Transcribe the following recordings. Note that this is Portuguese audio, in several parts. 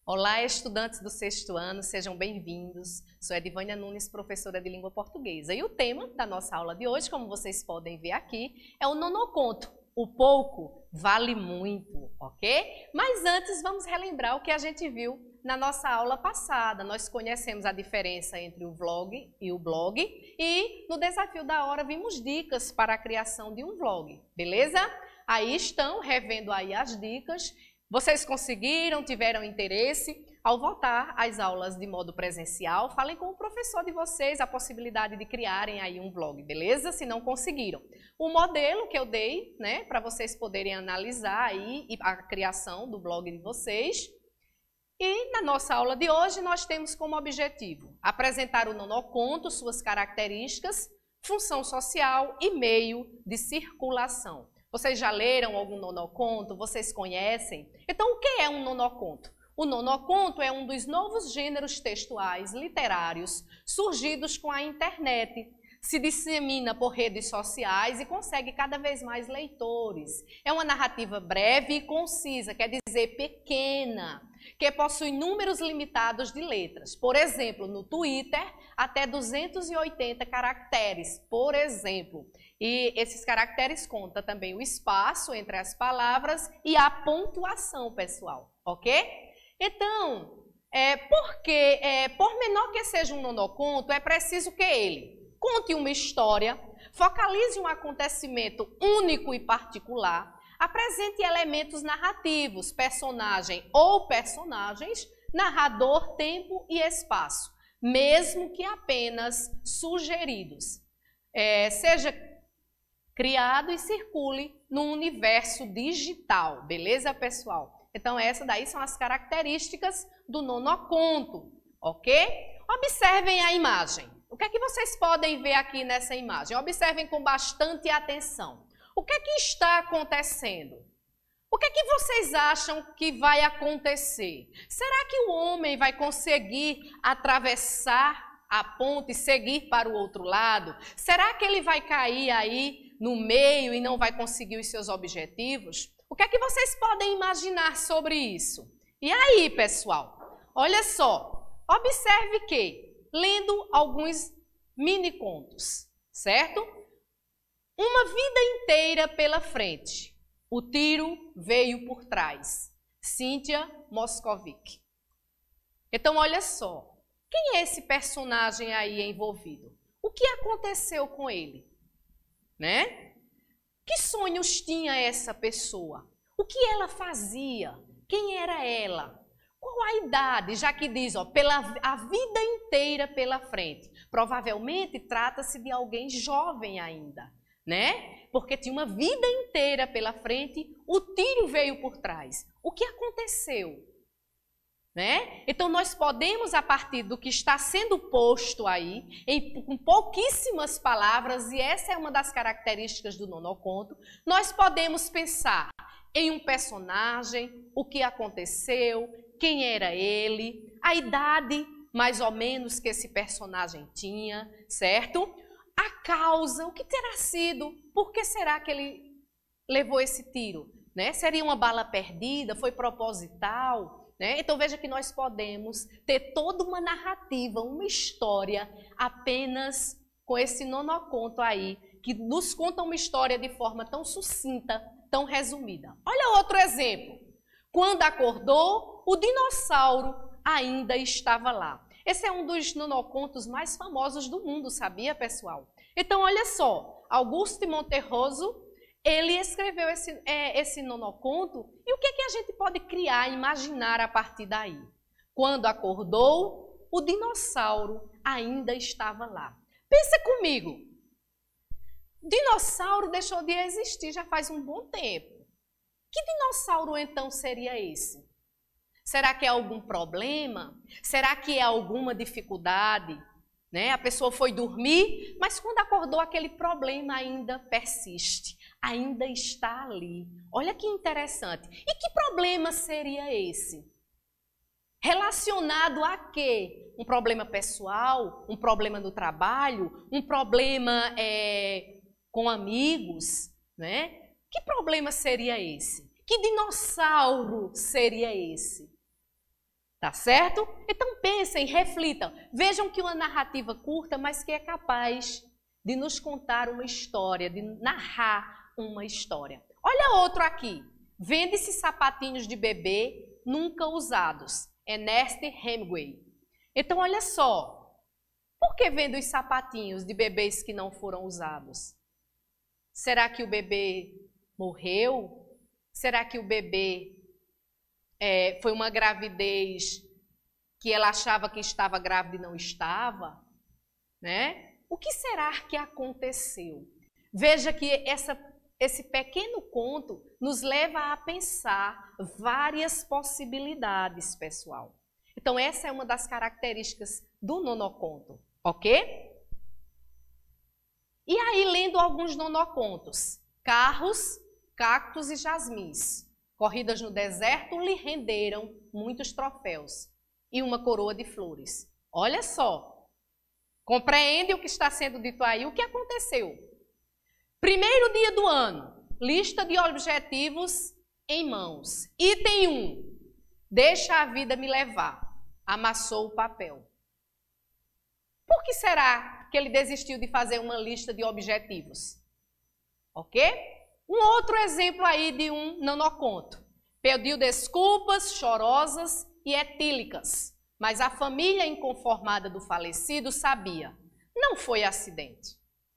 Olá, estudantes do 6º ano, sejam bem-vindos. Sou Edivânia Nunes, professora de língua portuguesa. E o tema da nossa aula de hoje, como vocês podem ver aqui, é o nonoconto. O pouco vale muito, ok? Mas antes, vamos relembrar o que a gente viu na nossa aula passada. Nós conhecemos a diferença entre o vlog e o blog e no desafio da hora vimos dicas para a criação de um vlog, beleza? Aí estão revendo aí as dicas. Vocês conseguiram, tiveram interesse? Ao voltar às aulas de modo presencial, falem com o professor de vocês a possibilidade de criarem aí um vlog, beleza? Se não conseguiram. O modelo que eu dei, né, para vocês poderem analisar aí a criação do blog de vocês. E na nossa aula de hoje nós temos como objetivo apresentar o nonoconto, suas características, função social e meio de circulação. Vocês já leram algum nonoconto? Vocês conhecem? Então, o que é um nonoconto? O nonoconto é um dos novos gêneros textuais literários surgidos com a internet. Se dissemina por redes sociais e consegue cada vez mais leitores. É uma narrativa breve e concisa, quer dizer pequena, que possui números limitados de letras. Por exemplo, no Twitter, até 280 caracteres, por exemplo. E esses caracteres contam também o espaço entre as palavras e a pontuação, pessoal, ok? Então, por menor que seja um nonoconto, é preciso que ele conte uma história, focalize um acontecimento único e particular, apresente elementos narrativos, personagem ou personagens, narrador, tempo e espaço, mesmo que apenas sugeridos. Seja criado e circule no universo digital, beleza, pessoal? Então, essas daí são as características do nonoconto, ok? Observem a imagem. O que é que vocês podem ver aqui nessa imagem? Observem com bastante atenção. O que é que está acontecendo? O que é que vocês acham que vai acontecer? Será que o homem vai conseguir atravessar a ponte e seguir para o outro lado? Será que ele vai cair aí no meio e não vai conseguir os seus objetivos? O que é que vocês podem imaginar sobre isso? E aí, pessoal? Olha só, observe que lendo alguns mini contos, certo? Uma vida inteira pela frente. O tiro veio por trás. Cíntia Moscovic. Então, olha só. Quem é esse personagem aí envolvido? O que aconteceu com ele? Né? Que sonhos tinha essa pessoa? O que ela fazia? Quem era ela? Qual a idade? Já que diz, ó, a vida inteira pela frente. Provavelmente trata-se de alguém jovem ainda, né? Porque tinha uma vida inteira pela frente, o tiro veio por trás. O que aconteceu? Né? Então, nós podemos, a partir do que está sendo posto aí, com pouquíssimas palavras, e essa é uma das características do nonoconto, nós podemos pensar em um personagem, o que aconteceu, quem era ele, a idade mais ou menos que esse personagem tinha, certo? A causa, o que terá sido, por que será que ele levou esse tiro? Né? Seria uma bala perdida, foi proposital? Né? Então veja que nós podemos ter toda uma narrativa, uma história apenas com esse nonoconto aí, que nos conta uma história de forma tão sucinta, tão resumida. Olha outro exemplo. Quando acordou, o dinossauro ainda estava lá. Esse é um dos nonocontos mais famosos do mundo, sabia, pessoal? Então, olha só, Auguste Monterroso, ele escreveu esse nonoconto, e o que é que a gente pode criar, imaginar a partir daí? Quando acordou, o dinossauro ainda estava lá. Pensa comigo, dinossauro deixou de existir já faz um bom tempo. Que dinossauro então seria esse? Será que é algum problema? Será que é alguma dificuldade? Né? A pessoa foi dormir, mas quando acordou aquele problema ainda persiste, ainda está ali. Olha que interessante. E que problema seria esse? Relacionado a quê? Um problema pessoal? Um problema no trabalho? Um problema com amigos? Né? Que problema seria esse? Que dinossauro seria esse? Tá certo? Então pensem, reflitam. Vejam que uma narrativa curta, mas que é capaz de nos contar uma história, de narrar uma história. Olha outro aqui. Vende-se sapatinhos de bebê nunca usados. Ernest Hemingway. Então olha só. Por que vende os sapatinhos de bebês que não foram usados? Será que o bebê morreu? Será que o bebê foi uma gravidez que ela achava que estava grávida e não estava? Né? O que será que aconteceu? Veja que esse pequeno conto nos leva a pensar várias possibilidades, pessoal. Então essa é uma das características do nonoconto, ok? E aí, lendo alguns nonocontos, Carros, Cactos e Jasmins, corridas no deserto lhe renderam muitos troféus e uma coroa de flores. Olha só, compreende o que está sendo dito aí? O que aconteceu? Primeiro dia do ano, lista de objetivos em mãos. Item 1, deixa a vida me levar. Amassou o papel. Por que será que ele desistiu de fazer uma lista de objetivos? Ok? Um outro exemplo aí de um nonoconto. Pediu desculpas chorosas e etílicas, mas a família inconformada do falecido sabia. Não foi acidente.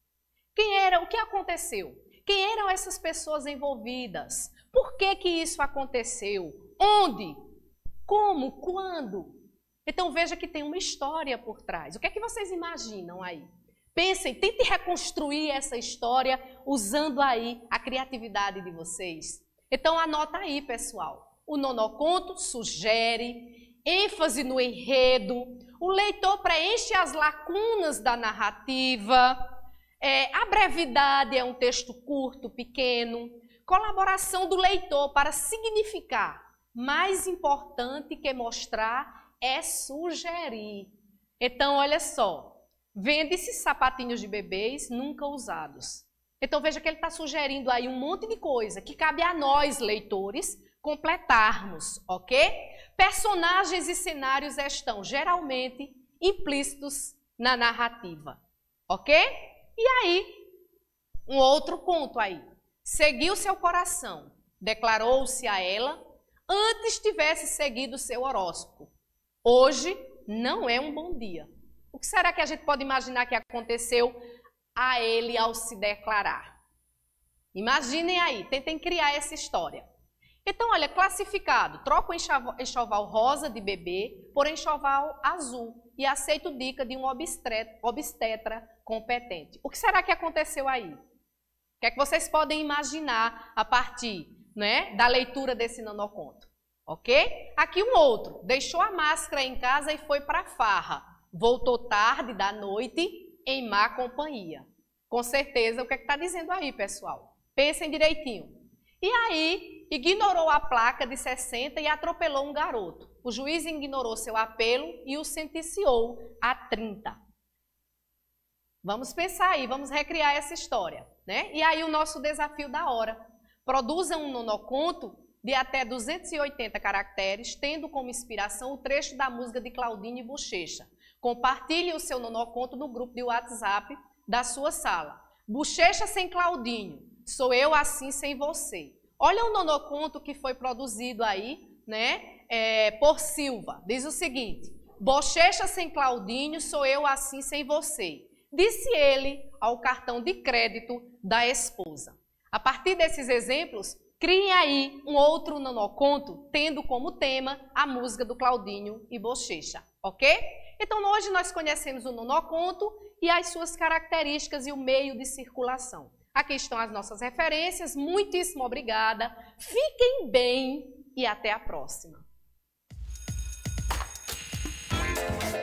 O que aconteceu? Quem eram essas pessoas envolvidas? Por que que isso aconteceu? Onde? Como? Quando? Então veja que tem uma história por trás. O que é que vocês imaginam aí? Pensem, tentem reconstruir essa história usando aí a criatividade de vocês. Então anota aí, pessoal. O nonoconto sugere ênfase no enredo, o leitor preenche as lacunas da narrativa, a brevidade é um texto curto, pequeno, colaboração do leitor para significar. Mais importante que mostrar é sugerir. Então, olha só, vende-se sapatinhos de bebês nunca usados. Então, veja que ele está sugerindo aí um monte de coisa que cabe a nós, leitores, completarmos, ok? Personagens e cenários estão geralmente implícitos na narrativa, ok? E aí, um outro ponto aí. Seguiu seu coração, declarou-se a ela, antes tivesse seguido seu horóscopo. Hoje não é um bom dia. O que será que a gente pode imaginar que aconteceu a ele ao se declarar? Imaginem aí, tentem criar essa história. Então, olha, classificado, troca o enxoval rosa de bebê por enxoval azul e aceita a dica de um obstetra competente. O que será que aconteceu aí? O que é que vocês podem imaginar a partir, né, da leitura desse nonoconto? Ok? Aqui um outro, deixou a máscara em casa e foi para a farra. Voltou tarde da noite em má companhia. Com certeza, o que é que está dizendo aí, pessoal? Pensem direitinho. E aí, ignorou a placa de 60 e atropelou um garoto. O juiz ignorou seu apelo e o sentenciou a 30. Vamos pensar aí, vamos recriar essa história, né? E aí o nosso desafio da hora. Produza um nonoconto de até 280 caracteres, tendo como inspiração o trecho da música de Claudinho e Bochecha. Compartilhe o seu nonoconto no grupo de WhatsApp da sua sala. Bochecha sem Claudinho, sou eu assim sem você. Olha o nonoconto que foi produzido aí, né, por Silva. Diz o seguinte: Bochecha sem Claudinho, sou eu assim sem você. Disse ele ao cartão de crédito da esposa. A partir desses exemplos, criem aí um outro nonoconto, tendo como tema a música do Claudinho e Bochecha, ok? Então, hoje nós conhecemos o nonoconto e as suas características e o meio de circulação. Aqui estão as nossas referências. Muitíssimo obrigada. Fiquem bem e até a próxima.